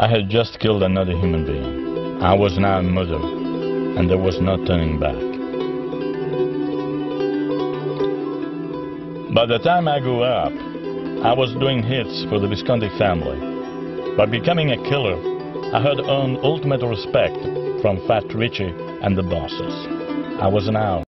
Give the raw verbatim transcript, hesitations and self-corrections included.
I had just killed another human being. I was now a murderer, and there was no turning back. By the time I grew up, I was doing hits for the Visconti family. By becoming a killer, I had earned ultimate respect from Fat Richie and the bosses. I was an owl.